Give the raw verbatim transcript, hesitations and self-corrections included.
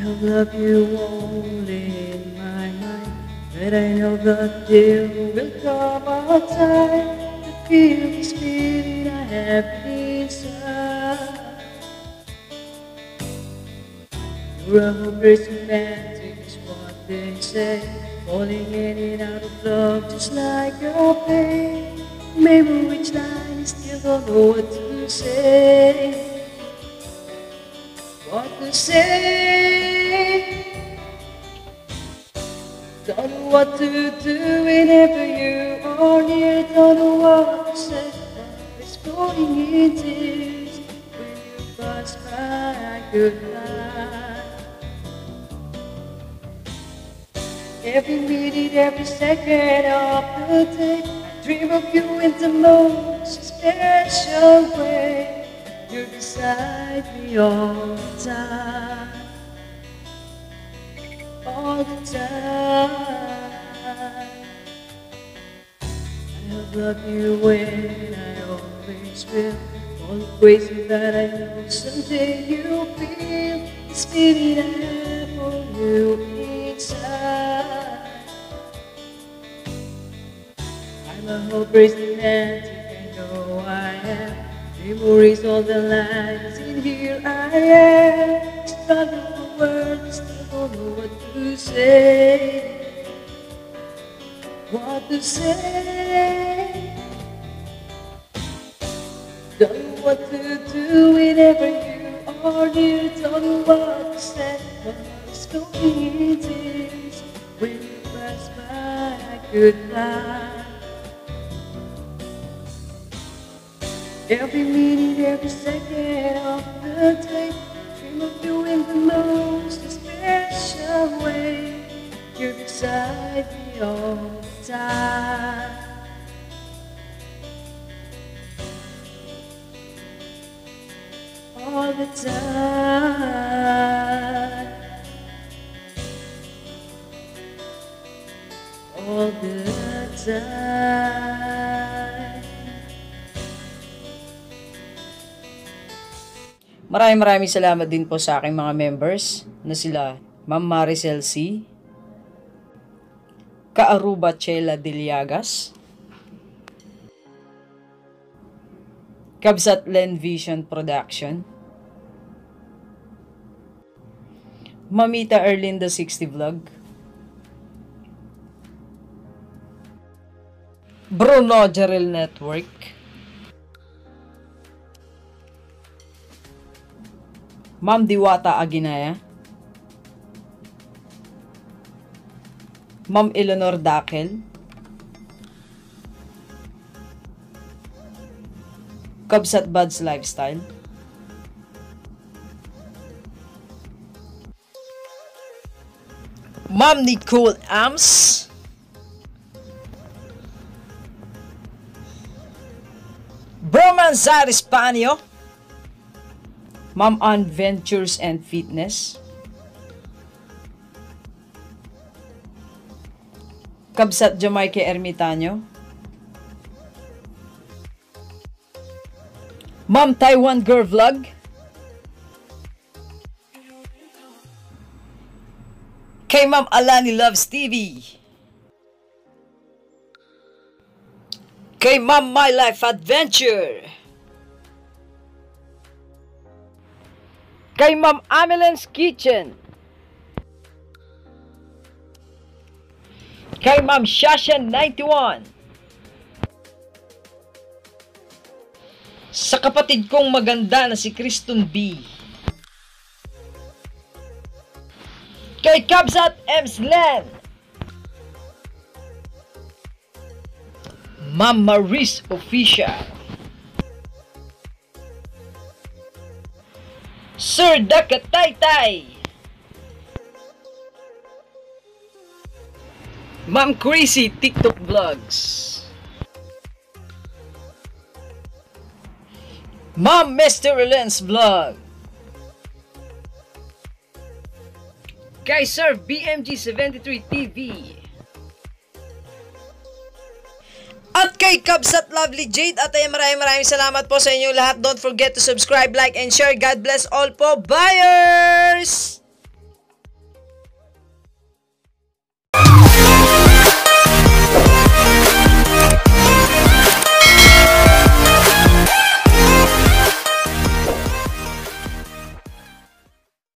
have loved you only in my mind, but I know that there will come a time to feel the spirit I have inside. You're a hopeless romantic is what they say, falling in and out of love just like a pain. Maybe which line you still don't know what to say. What to say? Don't know what to do whenever you are near. Don't know what to say. It's falling in tears when you pass by goodnight. Every minute, every second of the day, dream of you in the most special way. You're beside me all the time, all the time. I have loved you when I always will, always that I know someday you'll feel the spirit I have for you inside. I'm a hopeless romantic, I know I am. Memories, all the lines in here I am, struggling for words, still don't know what to say. What to say? Don't know what to do whenever you are near. Don't know what to say. My heart is going in tears when you pass by goodnight. Every minute, every second of the day, dream of you in the most special way. You're beside me all the time, all the time, all the time. Maraming maraming salamat din po sa aking mga members na sila Ma'am Maricel C, Kaaruba Chela Diliagas, Kabsat Len Vision Production, Mamita Erlinda sixty Vlog, Bruno Jarrell Network, Ma'am Diwata Aginaya, Ma'am Eleanor Dakel, Kabsat Buds Lifestyle, Ma'am Nicole Ams, Broman Zar Espanyo, Ma'am Ann Ventures and Fitness, Kabsat Jamaica Ermitanyo, Ma'am Taiwan Girl Vlog, kay Ma'am Alani Loves T V, kay Ma'am My Life Adventure, kay Ma'am Amelen's Kitchen, kay Ma'am Shasha ninety-one, sa kapatid kong maganda na si Kriston B, kay Kabsat Emslen, Ma'am Maris Official, Sir Dakataytay, Ma'am Crazy TikTok Vlogs, Ma'am Mister Relance Vlog, kay Sir B M G seventy-three T V, at kay Kabsat Lovely Jade. At ay maraming maraming salamat po sa inyo lahat. Don't forget to subscribe, like, and share. God bless all po, buyers!